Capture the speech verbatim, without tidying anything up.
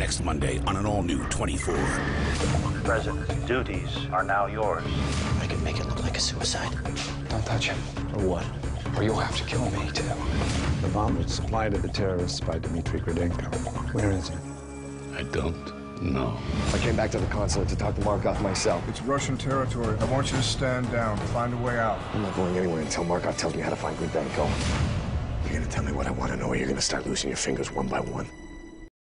next Monday on an all-new twenty-four. President's duties are now yours. I could make it look like a suicide. Don't touch him. Or what? Or you'll have to kill me, too. The bomb was supplied to the terrorists by Dmitry Gradenko. Where is it? I don't know. I came back to the consulate to talk to Markov myself. It's Russian territory. I want you to stand down. Find a way out. I'm not going anywhere until Markov tells me how to find Gradenko. You're gonna tell me what I want to know, or you're gonna start losing your fingers one by one.